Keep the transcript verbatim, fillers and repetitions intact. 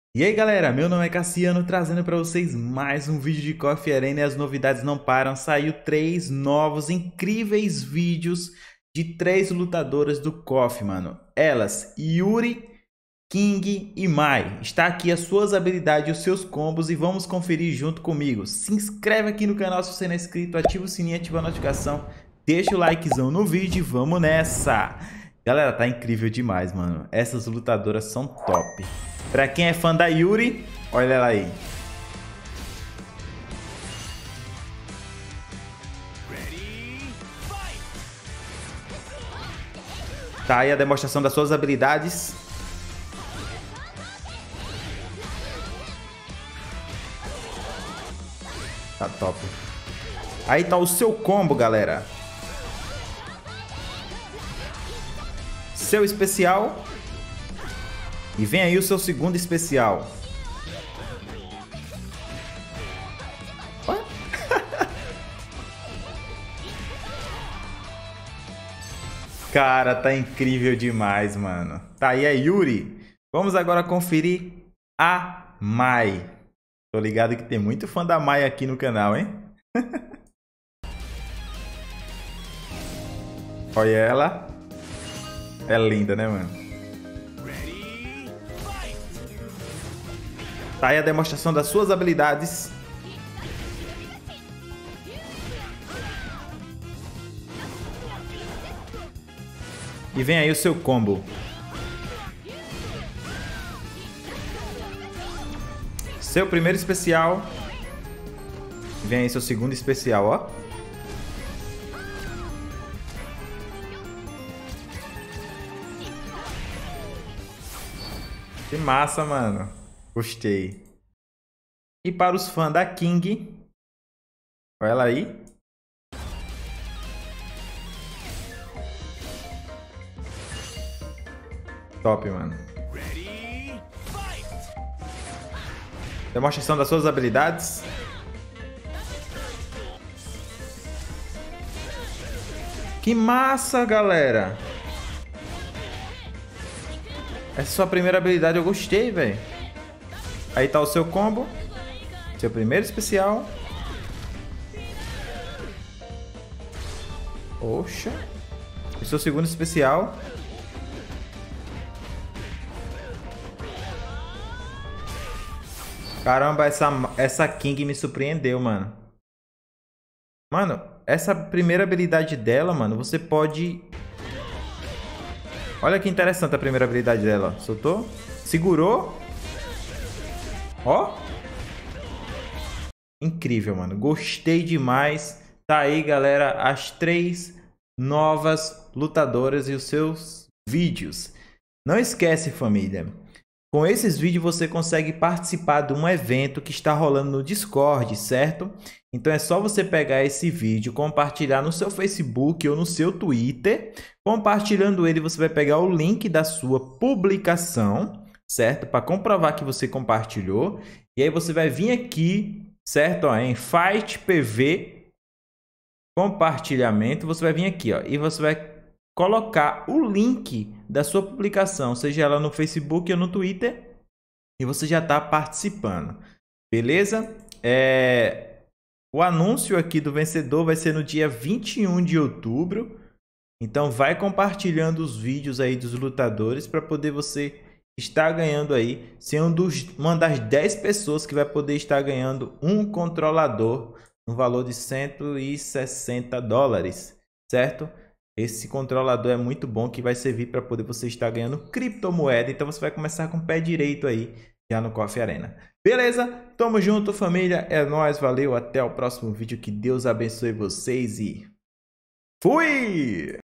E aí galera, meu nome é Cassiano, trazendo para vocês mais um vídeo de Coffee Arena e as novidades não param. Saiu três novos incríveis vídeos de três lutadoras do Coffee, mano. Elas, Yuri, King e Mai. Está aqui as suas habilidades e os seus combos e vamos conferir junto comigo. Se inscreve aqui no canal se você não é inscrito, ativa o sininho, ativa a notificação, deixa o likezão no vídeo e vamos nessa! Galera, tá incrível demais, mano. Essas lutadoras são top. Pra quem é fã da Yuri, olha ela aí. Tá aí a demonstração das suas habilidades. Tá top. Aí tá o seu combo, galera. Seu especial. E vem aí o seu segundo especial. Cara, tá incrível demais, mano. Tá aí a Yuri. Vamos agora conferir a Mai. Tô ligado que tem muito fã da Mai aqui no canal, hein? Olha ela. É linda, né, mano? Tá aí a demonstração das suas habilidades. E vem aí o seu combo. Seu primeiro especial. E vem aí seu segundo especial, ó. Que massa, mano. Gostei. E para os fãs da King, olha ela aí. Top, mano. Demonstração das suas habilidades. Que massa, galera. Essa sua primeira habilidade eu gostei, velho. Aí tá o seu combo. Seu primeiro especial. Oxa. E seu segundo especial. Caramba, essa, essa King me surpreendeu, mano. Mano, essa primeira habilidade dela, mano, você pode... Olha que interessante a primeira habilidade dela. Soltou. Segurou. Ó. Incrível, mano. Gostei demais. Tá aí, galera, as três novas lutadoras e os seus vídeos. Não esquece, família. Com esses vídeos você consegue participar de um evento que está rolando no Discord, certo? Então é só você pegar esse vídeo, compartilhar no seu Facebook ou no seu Twitter. Compartilhando ele, você vai pegar o link da sua publicação, certo? Para comprovar que você compartilhou. E aí você vai vir aqui, certo? Ó, em Fight P V, compartilhamento, você vai vir aqui, ó, e você vai colocar o link da sua publicação, seja ela no Facebook ou no Twitter, e você já está participando, beleza? É... O anúncio aqui do vencedor vai ser no dia vinte e um de outubro, então vai compartilhando os vídeos aí dos lutadores para poder você estar ganhando aí, ser um dos, uma das dez pessoas que vai poder estar ganhando um controlador no valor de cento e sessenta dólares, certo? Esse controlador é muito bom, que vai servir para poder você estar ganhando criptomoeda. Então você vai começar com o pé direito aí, já no Coffee Arena. Beleza? Tamo junto, família. É nóis, valeu. Até o próximo vídeo. Que Deus abençoe vocês e fui!